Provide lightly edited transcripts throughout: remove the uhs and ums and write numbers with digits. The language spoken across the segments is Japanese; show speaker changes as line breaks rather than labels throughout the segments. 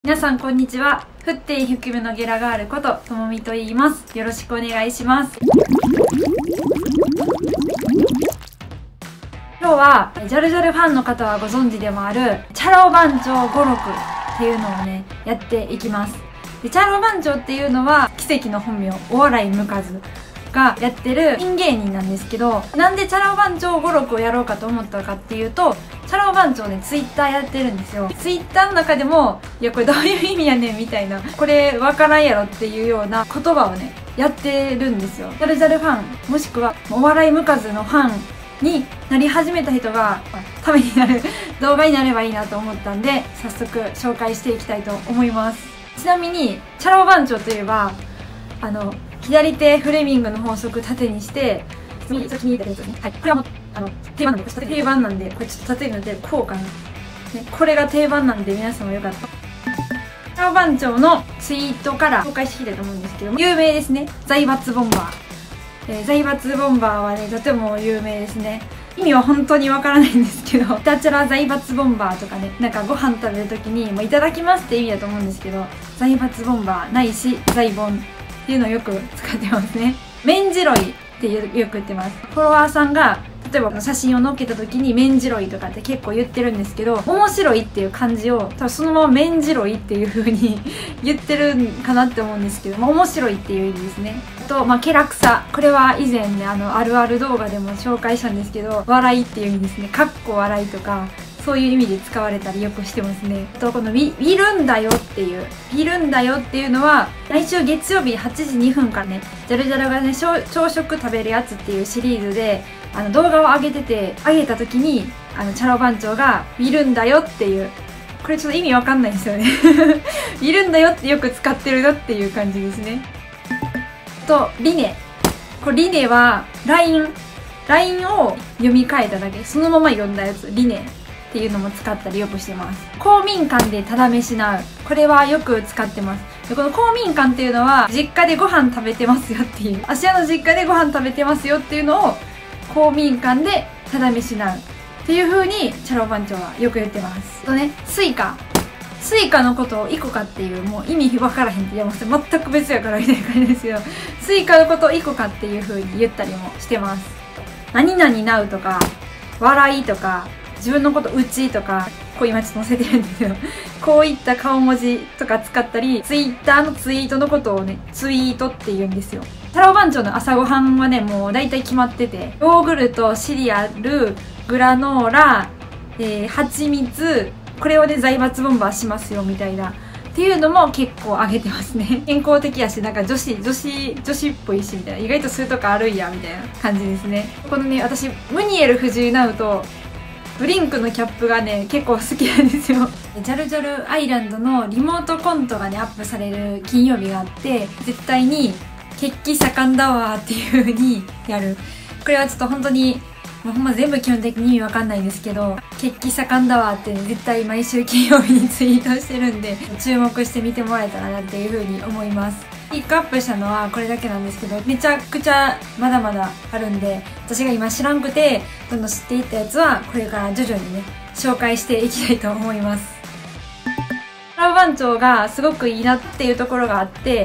皆さんこんにちは。沸点低めのゲラガールことともみと言います。よろしくお願いします。今日はジャルジャルファンの方はご存知でもあるチャラ男番長語録っていうのをねやっていきます。でチャラ男番長っていうのは奇跡の本名お笑い向かずがやってるピン芸人なんですけど、なんでチャラ男番長語録をやろうかと思ったかっていうと、チャラ男番長ねツイッターやってるんですよ。ツイッターの中でもいやこれどういう意味やねんみたいな、これわからんやろっていうような言葉をねやってるんですよ。ジャルジャルファンもしくはお笑い向かずのファンになり始めた人がためになる動画になればいいなと思ったんで、早速紹介していきたいと思います。ちなみにチャラ男番長といえば左手フレミングの法則縦にして気に入ったやつですね。はい、これはもう定番なんで、これちょっと縦になってこうかな、ね、これが定番なんで皆さんもよかったらチャラ男番長のツイートから紹介していきたいと思うんですけども、有名ですね。財閥ボンバー、財閥ボンバーはねとても有名ですね。意味は本当にわからないんですけど、ひたちら財閥ボンバーとかね、なんかご飯食べるときにもういただきますって意味だと思うんですけど、財閥ボンバーないし財ボンっていうのをよく使ってますね。麺白いってよく言ってます。フォロワーさんが例えば写真を載っけた時に麺白いとかって結構言ってるんですけど、面白いっていう漢字を多分そのまま麺白いっていう風に言ってるんかなって思うんですけど、面白いっていう意味ですね。あとケラクサ、これは以前ねあるある動画でも紹介したんですけど、笑いっていう意味ですね。かっこ笑いとかそういう意味で使われたりよくしてますね。あとこのウィルンだよっていうのは来週月曜日8時2分からね、ジャルジャルがね朝食食べるやつっていうシリーズで動画を上げた時にチャラ男番長がウィルンだよっていう、これちょっと意味わかんないんですよねウィルンだよってよく使ってるなっていう感じですね。とリネ、これリネは LINE を読み替えただけ、そのまま読んだやつリネっていうのも使ったりよくしてます。公民館でただ飯なう、これはよく使ってます。でこの公民館っていうのは実家でご飯食べてますよっていう、芦屋の実家でご飯食べてますよっていうのを公民館でただ飯なうっていう風にチャラ男番長はよく言ってます。とね、スイカのことをイコカっていう、もう意味分からへんって言います。全く別やからみたいな感じですけど、スイカのことをイコカっていう風に言ったりもしてます。何々なうとか笑いとか自分のことうちとか、こう今ちょっと載せてるんですけどこういった顔文字とか使ったり、ツイッターのツイートのことをねツイートって言うんですよ。チャラ男番長の朝ごはんはねもう大体決まってて、ヨーグルト、シリアル、グラノーラ、蜂蜜、これをね財閥ボンバーしますよみたいなっていうのも結構上げてますね。健康的やし、なんか女子っぽいしみたいな、意外とそういうとこあるんやみたいな感じですね。このね私ムニエル藤井ナウとブリンクのキャップがね結構好きなんですよ。ジャルジャルアイランドのリモートコントがねアップされる金曜日があって、絶対に血気盛んだわーっていう風にやる。これはちょっと本当にもうほんま全部基本的に意味わかんないんですけど、血気盛んだわーってね絶対毎週金曜日にツイートしてるんで、注目して見てもらえたらなっていう風に思います。ピックアップしたのはこれだけなんですけど、めちゃくちゃまだまだあるんで、私が今知らんくてどんどん知っていったやつはこれから徐々にね紹介していきたいと思います。チャラ男番長がすごくいいなっていうところがあって、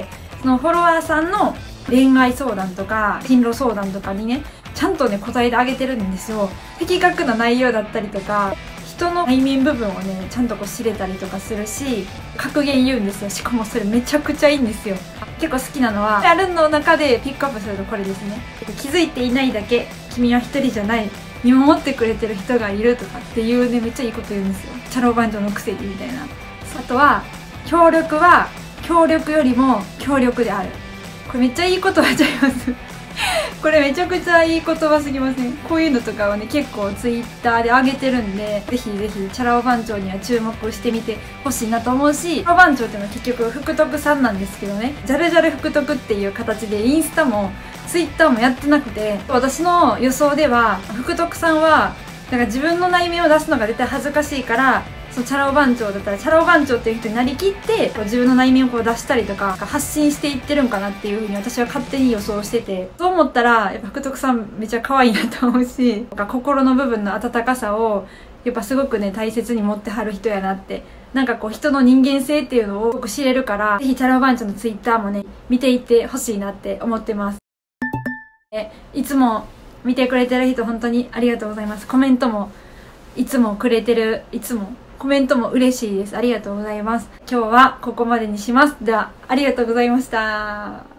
そのフォロワーさんの恋愛相談とか進路相談とかにねちゃんとね答えてあげてるんですよ。的確な内容だったりとか、人の内面部分をねちゃんとこう知れたりとかするし、格言言うんですよ。しかもそれめちゃくちゃいいんですよ。結構好きなのはあるの中でピックアップするとこれですね。気づいていないだけ、君は一人じゃない、見守ってくれてる人がいるとかっていうねめっちゃいいこと言うんですよ。チャラ男番長のくせにみたいな。あとは協力は協力よりも協力である、これめっちゃいい言葉ちゃいますこれめちゃくちゃいい言葉すぎません？こういうのとかはね結構ツイッターで上げてるんで、ぜひぜひチャラ男番長には注目してみてほしいなと思うし、チャラ男番長っていうのは結局福徳さんなんですけどね、ジャルジャル福徳っていう形でインスタもツイッターもやってなくて、私の予想では福徳さんはなんか自分の内面を出すのが絶対恥ずかしいから、そのチャラ男番長だったらチャラ男番長っていう人になりきってこう自分の内面をこう出したりとか発信していってるんかなっていう風に私は勝手に予想してて、そう思ったらやっぱ福徳さんめっちゃ可愛いなと思うし、心の部分の温かさをやっぱすごくね大切に持ってはる人やなってなんかこう人の人間性っていうのを知れるから、ぜひチャラ男番長のツイッターもね、見ていってほしいなって思ってます。いつも見てくれてる人本当にありがとうございます。コメントもいつもくれてる、いつもコメントも嬉しいです。ありがとうございます。今日はここまでにします。では、ありがとうございました。